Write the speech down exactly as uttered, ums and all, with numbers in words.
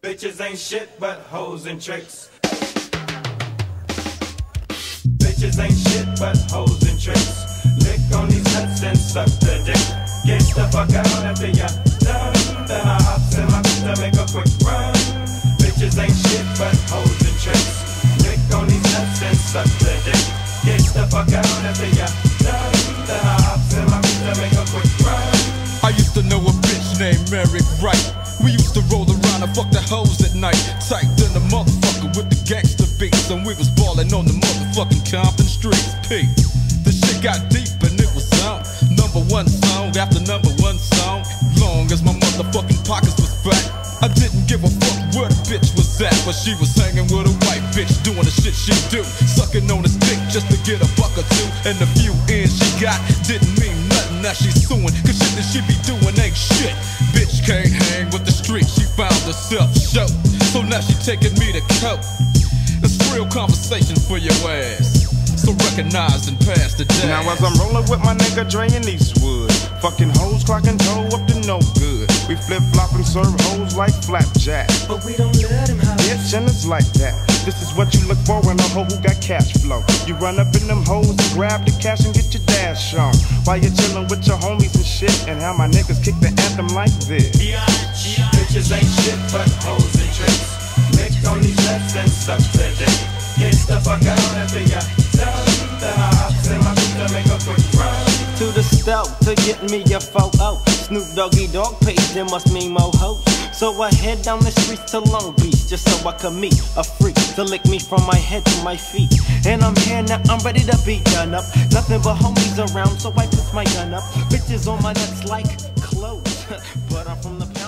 Bitches ain't shit but hoes and tricks. Bitches ain't shit but hoes and tricks. Lick on these nuts and suck the dick. Get the fuck out after ya done. Then I hops in my to make a quick run. Bitches ain't shit but hoes and tricks. Lick on these nuts and suck the dick. Get the fuck out after ya done. Then I hops in my to make a quick run. I used to know a bitch named Mary Bright. We used to roll around and fuck the hoes at night. Tight than a motherfucker with the gangster beats. And we was ballin' on the motherfucking Compton streets. P. The shit got deep and it was on. Number one song after number one song. Long as my motherfucking pockets was fat, I didn't give a fuck where the bitch was at. But she was hanging with a white bitch, doing the shit she do. Sucking on his dick just to get a buck or two. And the few ends she got didn't mean nothing. Now she's suing, cause shit that she be doing ain't shit. Bitch can't hang with the street, she found herself show. So now she taking me to court. It's real conversation for your ass, so recognize and pass the day. Now as I'm rolling with my nigga Dre in Eastwood, fucking hoes clocking toe up to no good. We flip flop and serve hoes like flapjack, but we don't let him have it. Bitch, and it's like that. This is what you look for in a hoe who got cash flow. You run up in them hoes and grab the cash and get your dash on, while you're chilling with your homies and shit. And how my niggas kick the anthem like this. Bitches ain't shit but hoes and tricks. Lick on these nuts and suck the dick. Get the fuck out after ya done. Then I hops in my to make a quick run. To the stove to get me a photo. Snoop Doggy Dogg page, there must mean mo hoes. So I head down the streets to Long Beach, just so I could meet a freak to lick me from my head to my feet. And I'm here now, I'm ready to be done up. Nothing but homies around, so I put my gun up. Bitches on my nuts like clothes, but I'm from the